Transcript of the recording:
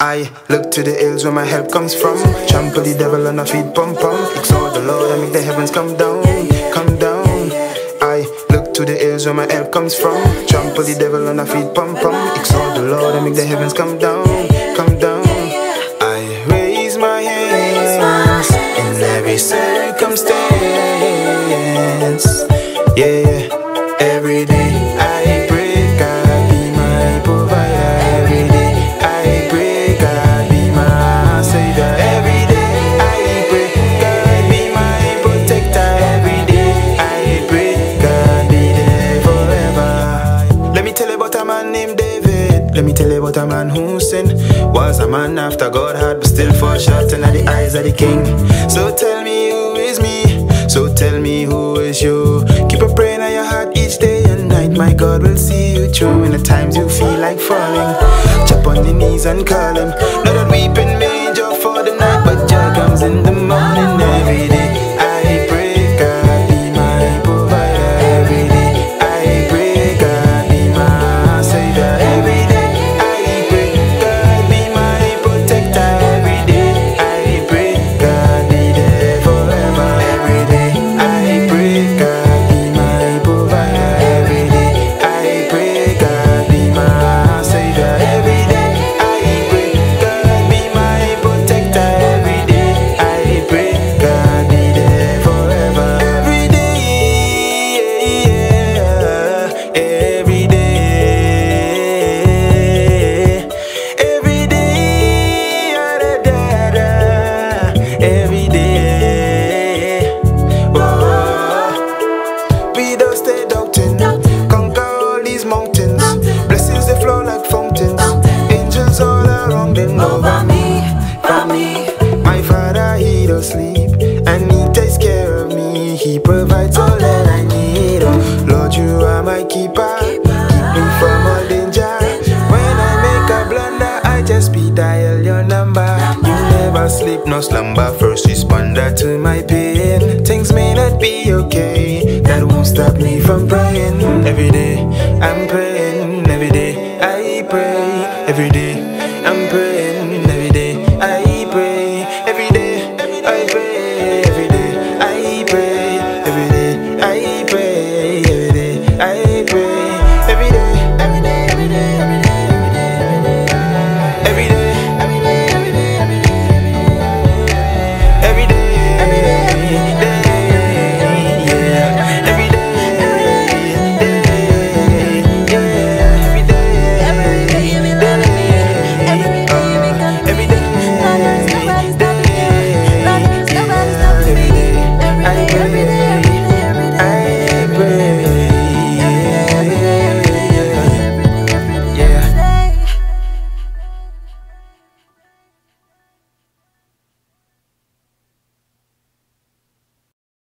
I look to the hills where my help comes from. Trample the devil on a feet, pump pump. Exalt the Lord and make the heavens come down, come down. I look to the hills where my help comes from. Trample the devil on a feet, pump pump. Exalt the Lord and make the heavens come down, come down. I raise my hands in every circumstance. Yeah, every day I pray, God be my provider. Every day I pray, God be my savior. Every day I pray, God be my protector. Every day I pray, God be there forever. Let me tell you about a man named David. Let me tell you about a man who sinned. Was a man after God heart, but still fall short in the eyes of the king. So tell me who is me, so tell me who is you. Keep a praying on your heart each day and night. My God will see you through in the times you feel like falling. Jump on your knees and call him. Not that weeping may endure for the night, but joy comes in the morning. Every day I pray, God be my provider. Every day I pray, God be my savior. Every day I pray, God be my protector. Every day I pray, God be there forever. Every day I pray, God be my provider. Every day I pray, God be my savior. Every day I pray, God be my protector. Every day I pray, God be there forever. Every day, every day, every day, every day. Oh, we don't stay doubting, conquer all these mountains. Blessings they flow like fountains. Angels all around them over me, for me. My Father, he don't sleep, and he takes care of me. He provides all that I need. Oh, Lord, you are my keeper. Keep me from all danger. When I make a blunder, I just speed dial your number. You never sleep, no slumber. First responder to my pain. Things may not be okay, that won't stop me from praying. Every day I'm praying. Every day I pray. Every day I'm praying.